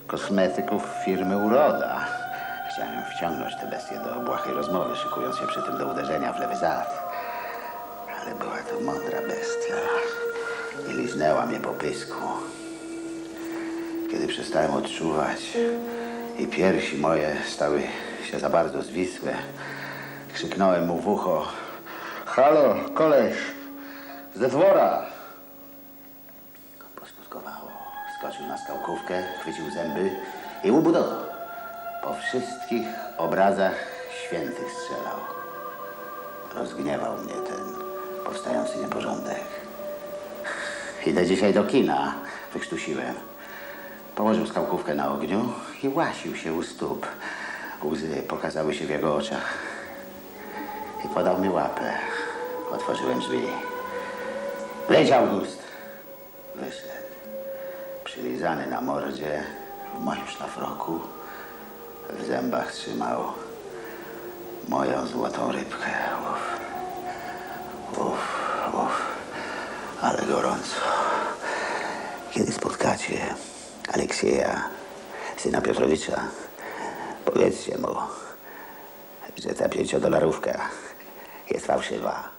kosmetyków firmy Uroda. Chciałem wciągnąć tę bestię do błahej rozmowy, szykując się przy tym do uderzenia w lewy zad. Ale była to mądra bestia i liznęła mnie po pysku. Kiedy przestałem odczuwać i piersi moje stały się za bardzo zwisłe, krzyknąłem mu w ucho: halo, koleś, ze dwora! Poskutkowało. Skoczył na skałkówkę, chwycił zęby i łubu dodał. Po wszystkich obrazach świętych strzelał. Rozgniewał mnie ten powstający nieporządek. Idę dzisiaj do kina, wykrztusiłem. Położył skałkówkę na ogniu i łasił się u stóp. Łzy pokazały się w jego oczach. I podał mi łapę. Otworzyłem drzwi. Wejdź, August. Wyszedł. Przylizany na mordzie, w moim szlafroku. W zębach trzymał moją złotą rybkę. Uff, ale gorąco. Kiedy spotkacie Aleksieja, syna Piotrowicza, powiedzcie mu, że ta 5-dolarówka jest fałszywa.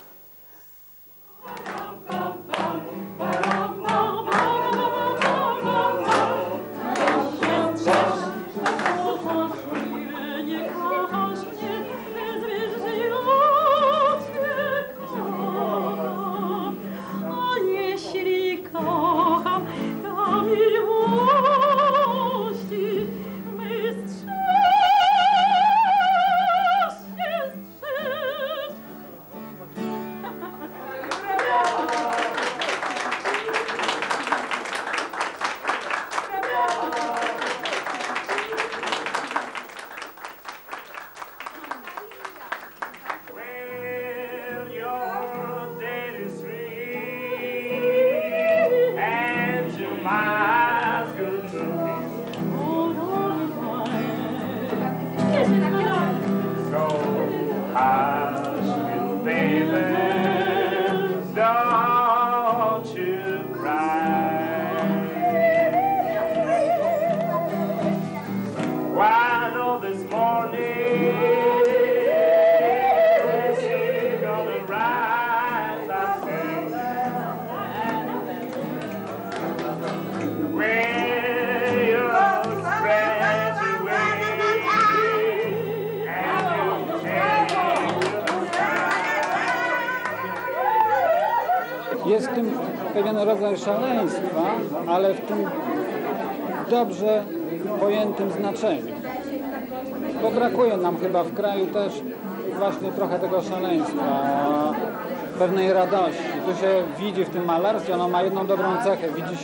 Jest w tym pewien rodzaj szaleństwa, ale w tym dobrze pojętym znaczeniu. Bo brakuje nam chyba w kraju też właśnie trochę tego szaleństwa, pewnej radości. Tu się widzi w tym malarstwie, ono ma jedną dobrą cechę,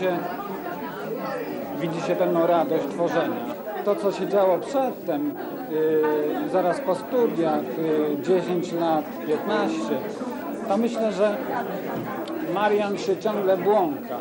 widzi się pewną radość tworzenia. To, co się działo przedtem, zaraz po studiach, 10 lat, 15, to myślę, że Marian się ciągle błąka.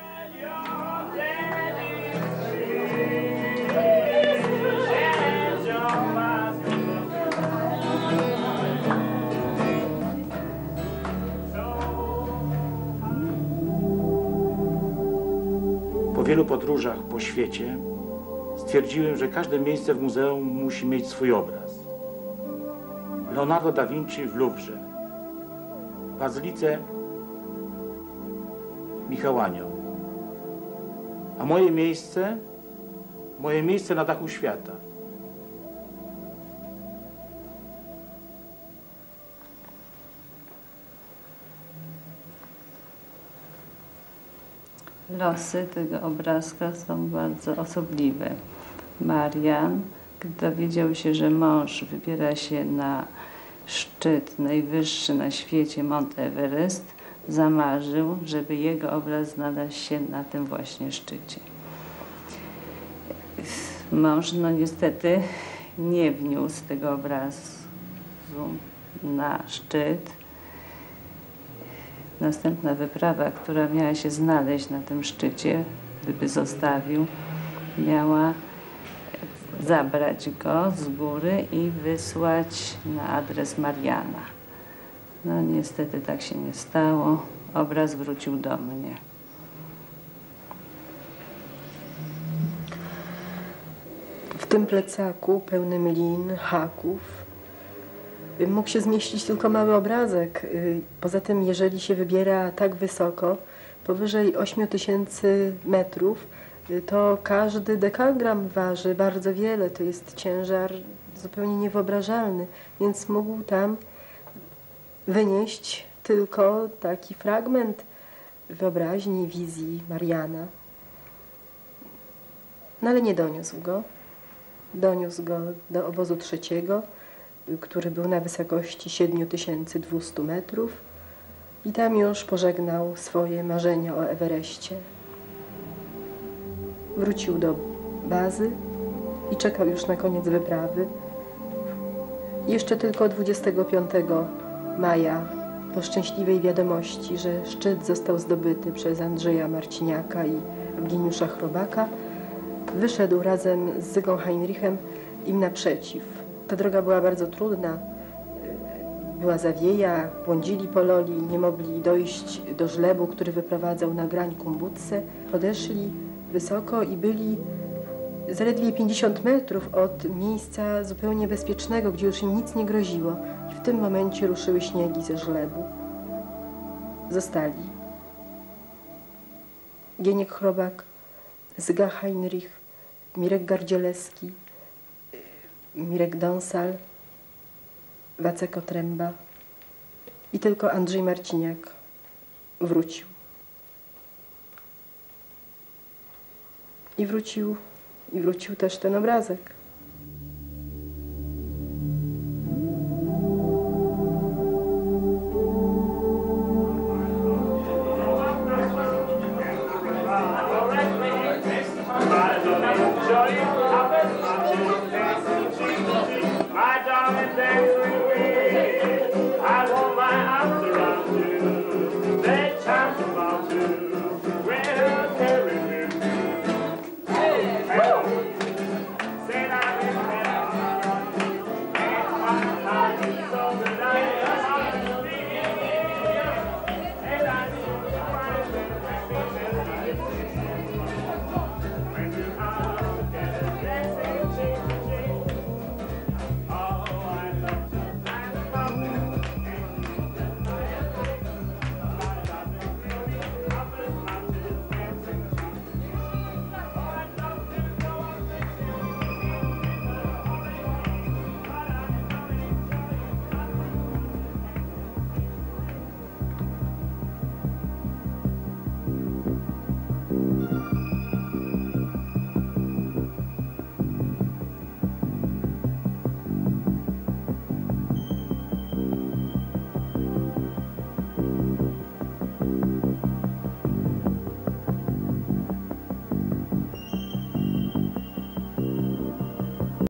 Po wielu podróżach po świecie stwierdziłem, że każde miejsce w muzeum musi mieć swój obraz. Leonardo da Vinci w Luwrze, w bazylice Michał Anioł, a moje miejsce na dachu świata. Losy tego obrazka są bardzo osobliwe. Marian, gdy dowiedział się, że mąż wybiera się na szczyt najwyższy na świecie Mount Everest, zamarzył, żeby jego obraz znalazł się na tym właśnie szczycie. Mąż, no niestety, nie wniósł tego obrazu na szczyt. Następna wyprawa, która miała się znaleźć na tym szczycie, gdyby zostawił, miała zabrać go z góry i wysłać na adres Mariana. No niestety tak się nie stało. Obraz wrócił do mnie. W tym plecaku pełnym lin, haków mógł się zmieścić tylko mały obrazek. Poza tym, jeżeli się wybiera tak wysoko, powyżej 8000 metrów, to każdy dekagram waży bardzo wiele. To jest ciężar zupełnie niewyobrażalny, więc mógł tam wynieść tylko taki fragment wyobraźni, wizji Mariana. No ale nie doniósł go. Doniósł go do obozu trzeciego, który był na wysokości 7200 metrów i tam już pożegnał swoje marzenia o Ewereście. Wrócił do bazy i czekał już na koniec wyprawy. Jeszcze tylko 25 maja, po szczęśliwej wiadomości, że szczyt został zdobyty przez Andrzeja Marciniaka i Eugeniusza Chrobaka, wyszedł razem z Zygą Heinrichem im naprzeciw. Ta droga była bardzo trudna, była zawieja, błądzili po Loli, nie mogli dojść do żlebu, który wyprowadzał na grań Kumbutse. Podeszli wysoko i byli zaledwie 50 metrów od miejsca zupełnie bezpiecznego, gdzie już im nic nie groziło. I w tym momencie ruszyły śniegi ze żlebu. Zostali Gieniek Chrobak, Zyga Heinrich, Mirek Gardzielewski, Mirek Donsal, Wacek Otręba i tylko Andrzej Marciniak wrócił. I wrócił też ten obrazek. My darling, thanks for you.